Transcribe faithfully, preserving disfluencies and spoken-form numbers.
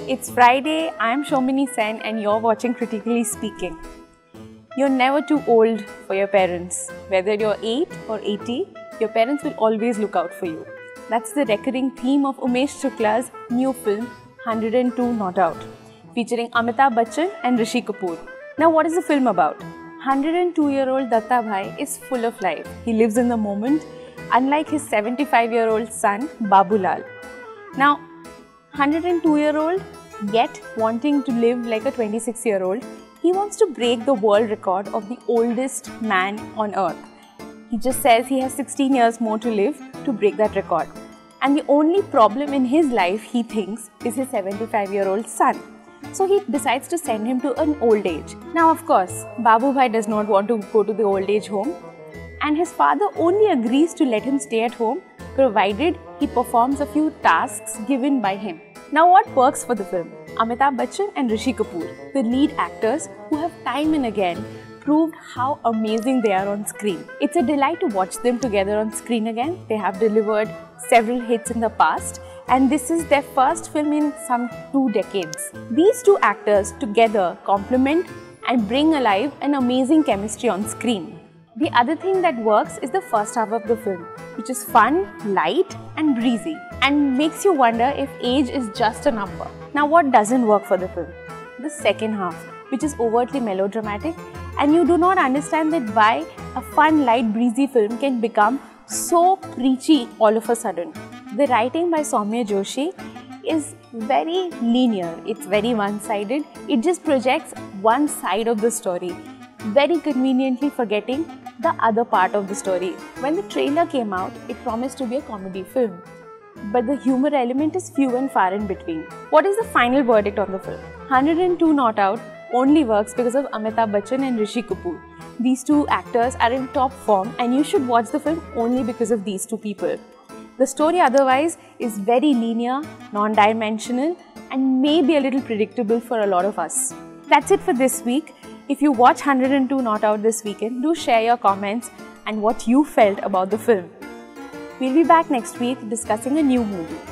It's Friday, I'm Shomini Sen and you're watching Critically Speaking. You're never too old for your parents. Whether you're eight or eighty, your parents will always look out for you. That's the recurring theme of Umesh Shukla's new film one hundred two Not Out, featuring Amitabh Bachchan and Rishi Kapoor. Now what is the film about? one hundred two-year-old Datta Bhai is full of life. He lives in the moment, unlike his seventy-five-year-old son, Babulal. Now, one hundred two-year-old, yet wanting to live like a twenty-six-year-old, he wants to break the world record of the oldest man on earth. He just says he has sixteen years more to live to break that record. And the only problem in his life, he thinks, is his seventy-five-year-old son. So he decides to send him to an old age. Now, of course, Babu Bhai does not want to go to the old age home, and his father only agrees to let him stay at home provided he performs a few tasks given by him. Now what works for the film? Amitabh Bachchan and Rishi Kapoor, the lead actors who have time and again proved how amazing they are on screen. It's a delight to watch them together on screen again. They have delivered several hits in the past, and this is their first film in some two decades. These two actors together complement and bring alive an amazing chemistry on screen. The other thing that works is the first half of the film, which is fun, light and breezy, and makes you wonder if age is just a number. Now what doesn't work for the film? The second half, which is overtly melodramatic, and you do not understand that why a fun, light, breezy film can become so preachy all of a sudden. The writing by Soumya Joshi is very linear, it's very one-sided, it just projects one side of the story, very conveniently forgetting the other part of the story. When the trailer came out, it promised to be a comedy film, but the humor element is few and far in between. What is the final verdict on the film? one hundred two Not Out only works because of Amitabh Bachchan and Rishi Kapoor. These two actors are in top form and you should watch the film only because of these two people. The story otherwise is very linear, non-dimensional and maybe a little predictable for a lot of us. That's it for this week. If you watch one hundred two Not Out this weekend, do share your comments and what you felt about the film. We'll be back next week discussing a new movie.